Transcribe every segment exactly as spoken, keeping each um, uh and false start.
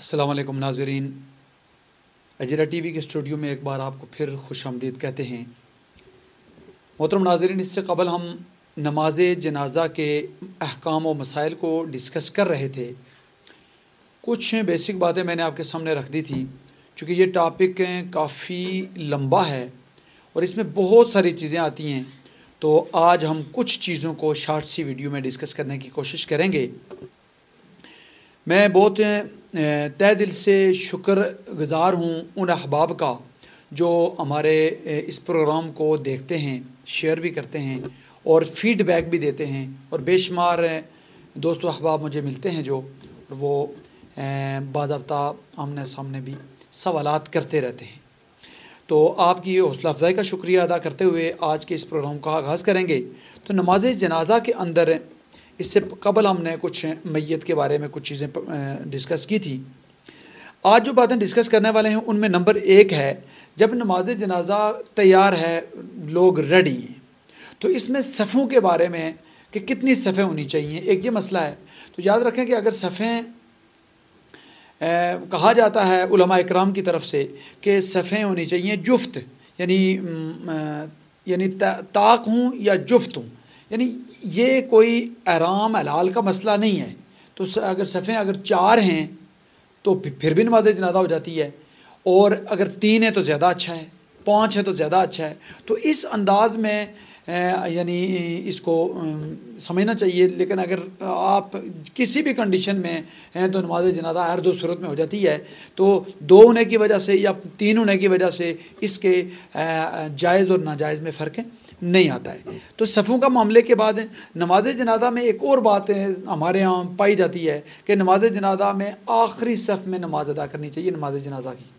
السلام علیکم ناظرین، اجرا ٹی وی کے اسٹوڈیو میں ایک بار آپ کو پھر خوش آمدید کہتے ہیں۔ محترم ناظرین، اس سے قبل ہم نماز جنازہ کے احکام و مسائل کو ڈسکس کر رہے تھے۔ کچھ بیسک باتیں میں نے آپ کے سامنے رکھ دی تھی، چونکہ یہ ٹاپک کافی لمبا ہے اور اس میں بہت ساری چیزیں آتی ہیں، تو آج ہم کچھ چیزوں کو شارٹ سی ویڈیو میں ڈسکس کرنے کی کوشش کریں گے۔ میں بہت تہ دل سے شکر گزار ہوں ان احباب کا جو ہمارے اس پروگرام کو دیکھتے ہیں، شیئر بھی کرتے ہیں اور فیڈ بیک بھی دیتے ہیں، اور بے شمار دوست و احباب مجھے ملتے ہیں جو وہ باضابطہ آمنے سامنے بھی سوالات کرتے رہتے ہیں۔ تو آپ کی حوصلہ افزائی کا شکریہ ادا کرتے ہوئے آج کے اس پروگرام کا آغاز کریں گے۔ تو نماز جنازہ کے اندر اس سے قبل ہم نے کچھ میت کے بارے میں کچھ چیزیں ڈسکس کی تھی۔ آج جو باتیں ڈسکس کرنے والے ہیں ان میں نمبر ایک ہے، جب نماز جنازہ تیار ہے، لوگ ریڈی ہیں، تو اس میں صفوں کے بارے میں کہ کتنی صفیں ہونی چاہیے، ایک یہ مسئلہ ہے۔ تو یاد رکھیں کہ اگر صفیں کہا جاتا ہے علماء اکرام کی طرف سے کہ صفیں ہونی چاہیے جفت، یعنی یعنی طاق ہوں یا جفت ہوں، یعنی یہ کوئی احرام حلال کا مسئلہ نہیں ہے۔ تو اگر صفیں اگر چار ہیں تو پھر بھی نماز جنازہ ہو جاتی ہے، اور اگر تین ہے تو زیادہ اچھا ہے، پانچ ہے تو زیادہ اچھا ہے۔ تو اس انداز میں یعنی اس کو سمجھنا چاہیے، لیکن اگر آپ کسی بھی کنڈیشن میں ہیں تو نماز جنازہ ہر دو صورت میں ہو جاتی ہے۔ تو دو ہونے کی وجہ سے یا تین ہونے کی وجہ سے اس کے جائز اور ناجائز میں فرق نہیں آتا ہے۔ تو صفوں کا معاملے کے بعد نماز جنازہ میں ایک اور بات ہمارے ہاں پائی جاتی ہے کہ نماز جنازہ میں آخری صف میں نماز ادا کرنی چاہیے نماز جنازہ کی۔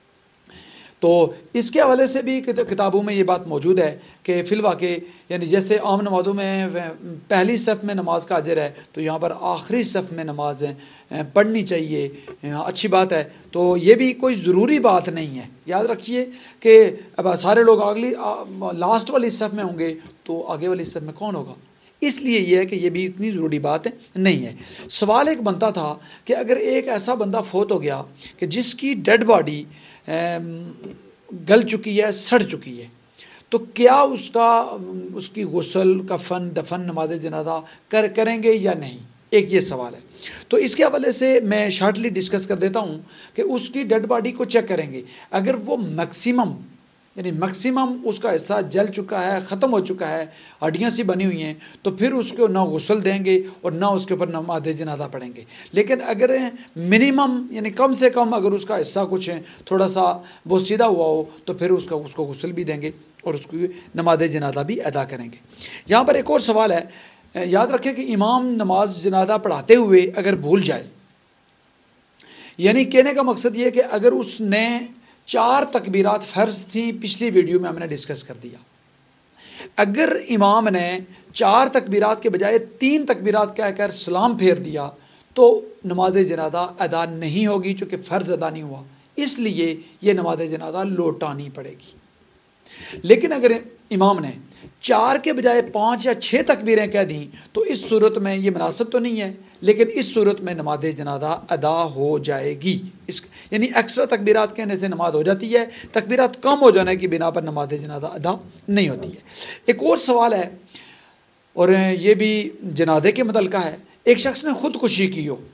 تو اس کے حوالے سے بھی کتابوں میں یہ بات موجود ہے کہ فی الواقع یعنی جیسے عام نمازوں میں پہلی صف میں نماز کا اجر ہے، تو یہاں پر آخری صف میں نماز پڑھنی چاہیے، اچھی بات ہے۔ تو یہ بھی کوئی ضروری بات نہیں ہے۔ یاد رکھیے کہ اب سارے لوگ اگلی لاسٹ والی صف میں ہوں گے تو آگے والی صف میں کون ہوگا، اس لیے یہ ہے کہ یہ بھی اتنی ضروری بات نہیں ہے۔ سوال ایک بنتا تھا کہ اگر ایک ایسا بندہ فوت ہو گیا کہ جس کی ڈیڈ باڈی گل چکی ہے، سڑ چکی ہے، تو کیا اس کا اس کی غسل، کفن، دفن، نماز جنازہ کر کریں گے یا نہیں، ایک یہ سوال ہے۔ تو اس کے حوالے سے میں شارٹلی ڈسکس کر دیتا ہوں کہ اس کی ڈیڈ باڈی کو چیک کریں گے، اگر وہ میکسیمم یعنی میکسیمم اس کا حصہ جل چکا ہے، ختم ہو چکا ہے، ہڈیاں سی بنی ہوئی ہیں، تو پھر اس کو نہ غسل دیں گے اور نہ اس کے اوپر نماز جنازہ پڑھیں گے۔ لیکن اگر منیمم یعنی کم سے کم اگر اس کا حصہ کچھ ہے، تھوڑا سا وہ سیدھا ہوا ہو، تو پھر اس کا اس کو غسل بھی دیں گے اور اس کی نماز جنازہ بھی ادا کریں گے۔ یہاں پر ایک اور سوال ہے، یاد رکھیں کہ امام نماز جنازہ پڑھاتے ہوئے اگر بھول جائے، یعنی کہنے کا مقصد یہ کہ اگر اس نے چار تکبیرات فرض تھیں، پچھلی ویڈیو میں ہم نے ڈسکس کر دیا، اگر امام نے چار تکبیرات کے بجائے تین تکبیرات کہہ کر سلام پھیر دیا تو نماز جنازہ ادا نہیں ہوگی، چونکہ فرض ادا نہیں ہوا، اس لیے یہ نماز جنازہ لوٹانی پڑے گی۔ لیکن اگر امام نے چار کے بجائے پانچ یا چھ تکبیریں کہہ دیں تو اس صورت میں یہ مناسب تو نہیں ہے، لیکن اس صورت میں نماز جنازہ ادا ہو جائے گی۔ اس یعنی ایکسٹرا تکبیرات کہنے سے نماز ہو جاتی ہے، تکبیرات کم ہو جانے کی بنا پر نماز جنازہ ادا نہیں ہوتی ہے۔ ایک اور سوال ہے، اور یہ بھی جنازے کے متعلقہ ہے، ایک شخص نے خودکشی کی ہو،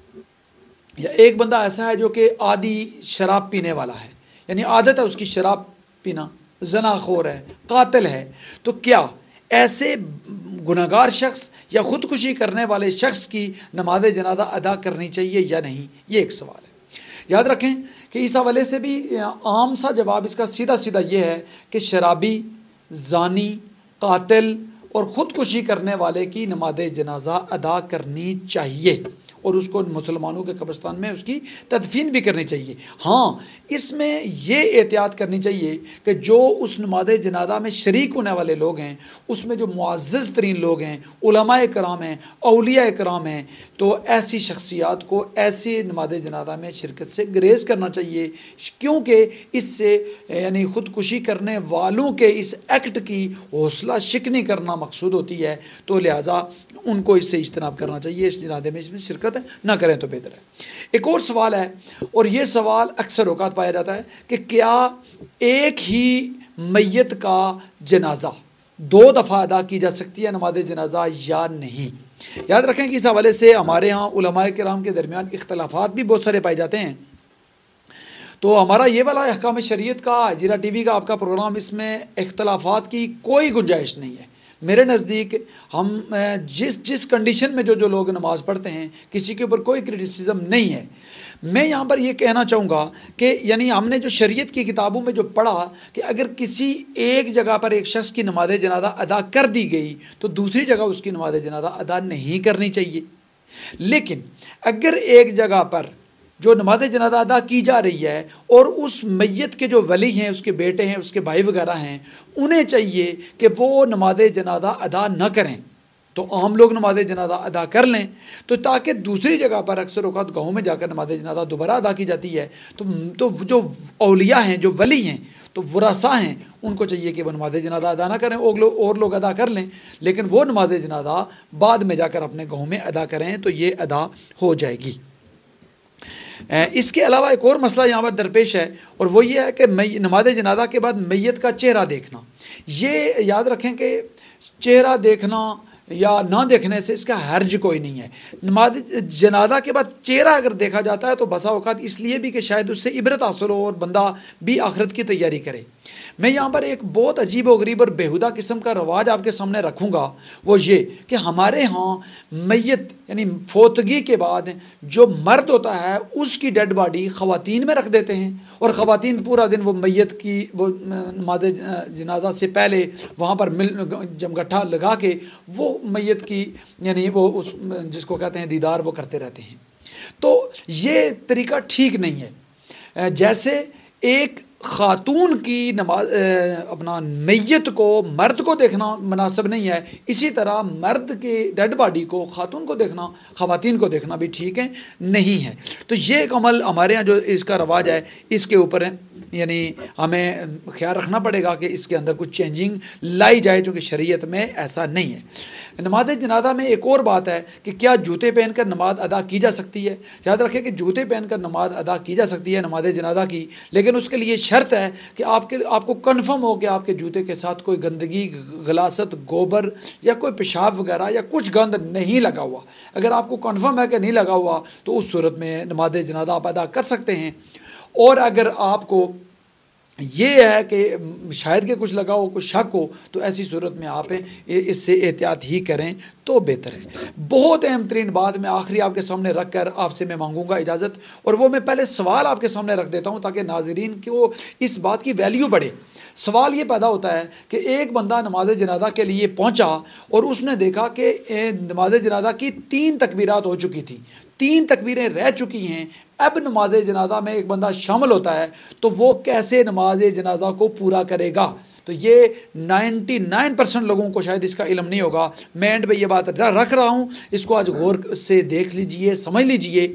یا ایک بندہ ایسا ہے جو کہ عادی شراب پینے والا ہے، یعنی عادت ہے اس کی شراب پینا، زنا خور ہے، قاتل ہے، تو کیا ایسے گناہگار شخص یا خودکشی کرنے والے شخص کی نماز جنازہ ادا کرنی چاہیے یا نہیں، یہ ایک سوال ہے۔ یاد رکھیں کہ اس حوالے سے بھی عام سا جواب اس کا سیدھا سیدھا یہ ہے کہ شرابی، زانی، قاتل اور خودکشی کرنے والے کی نماز جنازہ ادا کرنی چاہیے، اور اس کو مسلمانوں کے قبرستان میں اس کی تدفین بھی کرنی چاہیے۔ ہاں، اس میں یہ احتیاط کرنی چاہیے کہ جو اس نماز جنازہ میں شریک ہونے والے لوگ ہیں، اس میں جو معزز ترین لوگ ہیں، علماء کرام ہیں، اولیاء کرام ہیں، تو ایسی شخصیات کو ایسی نماز جنازہ میں شرکت سے گریز کرنا چاہیے، کیونکہ اس سے یعنی خودکشی کرنے والوں کے اس ایکٹ کی حوصلہ شکنی کرنا مقصود ہوتی ہے۔ تو لہٰذا ان کو اس سے اجتناب کرنا چاہیے، اس جنازے میں اس میں شرکت نہ کریں تو بہتر ہے۔ ایک اور سوال ہے، اور یہ سوال اکثر اوقات پایا جاتا ہے کہ کیا ایک ہی میت کا جنازہ دو دفعہ ادا کی جا سکتی ہے نماز جنازہ یا نہیں؟ یاد رکھیں کہ اس حوالے سے ہمارے ہاں علماء کرام کے درمیان اختلافات بھی بہت سارے پائے جاتے ہیں۔ تو ہمارا یہ والا احکام شریعت کا ہجیرہ ٹی وی کا آپ کا پروگرام، اس میں اختلافات کی کوئی گنجائش نہیں ہے۔ میرے نزدیک ہم جس جس کنڈیشن میں جو جو لوگ نماز پڑھتے ہیں، کسی کے اوپر کوئی کرٹیسزم نہیں ہے۔ میں یہاں پر یہ کہنا چاہوں گا کہ یعنی ہم نے جو شریعت کی کتابوں میں جو پڑھا کہ اگر کسی ایک جگہ پر ایک شخص کی نماز جنازہ ادا کر دی گئی تو دوسری جگہ اس کی نماز جنازہ ادا نہیں کرنی چاہیے۔ لیکن اگر ایک جگہ پر جو نماز جنازہ ادا کی جا رہی ہے اور اس میت کے جو ولی ہیں، اس کے بیٹے ہیں، اس کے بھائی وغیرہ ہیں، انہیں چاہیے کہ وہ نماز جنازہ ادا نہ کریں، تو عام لوگ نماز جنازہ ادا کر لیں، تو تاکہ دوسری جگہ پر اکثر اوقات گاؤں میں جا کر نماز جنازہ دوبارہ ادا کی جاتی ہے، تو تو جو اولیاء ہیں، جو ولی ہیں، تو ورثاء ہیں، ان کو چاہیے کہ وہ نماز جنازہ ادا نہ کریں، اور لوگ اور لوگ ادا کر لیں، لیکن وہ نماز جنازہ بعد میں جا کر اپنے گاؤں میں ادا کریں تو یہ ادا ہو جائے گی۔ اس کے علاوہ ایک اور مسئلہ یہاں پر درپیش ہے، اور وہ یہ ہے کہ نماز جنازہ کے بعد میت کا چہرہ دیکھنا۔ یہ یاد رکھیں کہ چہرہ دیکھنا یا نہ دیکھنے سے اس کا حرج کوئی نہیں ہے۔ نماز جنازہ کے بعد چہرہ اگر دیکھا جاتا ہے تو بسا اوقات اس لیے بھی کہ شاید اس سے عبرت حاصل ہو اور بندہ بھی آخرت کی تیاری کرے۔ میں یہاں پر ایک بہت عجیب و غریب اور بیہودہ قسم کا رواج آپ کے سامنے رکھوں گا، وہ یہ کہ ہمارے ہاں میت یعنی فوتگی کے بعد جو مرد ہوتا ہے اس کی ڈیڈ باڈی خواتین میں رکھ دیتے ہیں، اور خواتین پورا دن وہ میت کی وہ نماز جنازہ سے پہلے وہاں پر مل جمگٹھا لگا کے وہ میت کی یعنی وہ اس جس کو کہتے ہیں دیدار وہ کرتے رہتے ہیں۔ تو یہ طریقہ ٹھیک نہیں ہے۔ جیسے ایک خاتون کی نماز اپنا میت کو مرد کو دیکھنا مناسب نہیں ہے، اسی طرح مرد کے ڈیڈ باڈی کو خاتون کو دیکھنا، خواتین کو دیکھنا بھی ٹھیک ہے نہیں ہے۔ تو یہ ایک عمل ہمارے ہاں جو اس کا رواج ہے، اس کے اوپر یعنی ہمیں خیال رکھنا پڑے گا کہ اس کے اندر کچھ چینجنگ لائی جائے، جو کہ شریعت میں ایسا نہیں ہے۔ نماز جنازہ میں ایک اور بات ہے کہ کیا جوتے پہن کر نماز ادا کی جا سکتی ہے؟ یاد رکھیں کہ جوتے پہن کر نماز ادا کی جا سکتی ہے نماز جنازہ کی، لیکن اس کے لیے شرط ہے کہ آپ کے آپ کو کنفرم ہو کہ آپ کے جوتے کے ساتھ کوئی گندگی، غلاست، گوبر یا کوئی پیشاب وغیرہ یا کچھ گند نہیں لگا ہوا۔ اگر آپ کو کنفرم ہے کہ نہیں لگا ہوا تو اس صورت میں نماز جنازہ آپ ادا کر سکتے ہیں۔ اور اگر آپ کو یہ ہے کہ شاید کہ کچھ لگا ہو، کچھ شک ہو، تو ایسی صورت میں آپ اس سے احتیاط ہی کریں تو بہتر ہے۔ بہت اہم ترین بات میں آخری آپ کے سامنے رکھ کر آپ سے میں مانگوں گا اجازت، اور وہ میں پہلے سوال آپ کے سامنے رکھ دیتا ہوں تاکہ ناظرین کو اس بات کی ویلیو بڑھے۔ سوال یہ پیدا ہوتا ہے کہ ایک بندہ نماز جنازہ کے لیے پہنچا اور اس نے دیکھا کہ نماز جنازہ کی تین تکبیرات ہو چکی تھیں، تین تکبیریں رہ چکی ہیں، اب نماز جنازہ میں ایک بندہ شامل ہوتا ہے تو وہ کیسے نماز جنازہ کو پورا کرے گا؟ تو یہ نائنٹی نائن پرسنٹ لوگوں کو شاید اس کا علم نہیں ہوگا۔ میں اینڈ پہ یہ بات رکھ رہا ہوں، اس کو آج غور سے دیکھ لیجئے، سمجھ لیجئے۔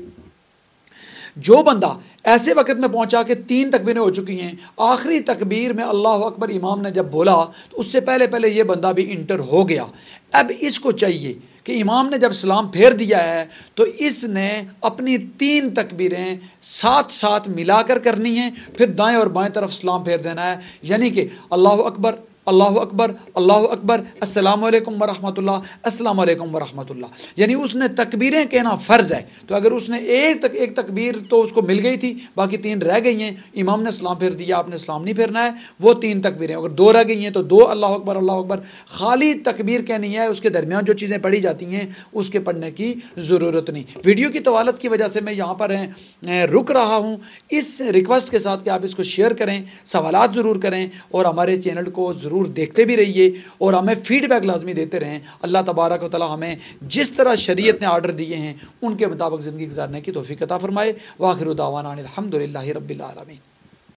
جو بندہ ایسے وقت میں پہنچا کہ تین تکبیریں ہو چکی ہیں، آخری تکبیر میں اللہ اکبر امام نے جب بولا تو اس سے پہلے پہلے یہ بندہ بھی انٹر ہو گیا، اب اس کو چاہیے کہ امام نے جب سلام پھیر دیا ہے تو اس نے اپنی تین تکبیریں ساتھ ساتھ ملا کر کرنی ہیں، پھر دائیں اور بائیں طرف سلام پھیر دینا ہے، یعنی کہ اللہ اکبر، اللہ اکبر، اللہ اکبر، السلام علیکم ورحمۃ اللہ، السلام علیکم ورحمۃ اللہ، یعنی اس نے تکبیریں کہنا فرض ہے۔ تو اگر اس نے ایک تک ایک تکبیر تو اس کو مل گئی تھی، باقی تین رہ گئی ہیں، امام نے سلام پھیر دیا، آپ نے سلام نہیں پھیرنا ہے، وہ تین تکبیریں، اگر دو رہ گئی ہیں تو دو اللہ اکبر اللہ اکبر خالی تکبیر کہنی ہے، اس کے درمیان جو چیزیں پڑھی جاتی ہیں اس کے پڑھنے کی ضرورت نہیں۔ ویڈیو کی طوالت کی وجہ سے میں یہاں پر رک رہا ہوں، اس ریکویسٹ کے ساتھ کہ آپ اس کو شیئر کریں، سوالات ضرور کریں، اور ہمارے چینل کو ضرور دیکھتے بھی رہیے اور ہمیں فیڈ بیک لازمی دیتے رہیں۔ اللہ تبارک و تعالی ہمیں جس طرح شریعت نے آرڈر دیے ہیں ان کے مطابق زندگی گزارنے کی توفیق عطا فرمائے۔ وآخر دعوانا الحمد للہ رب العالمین۔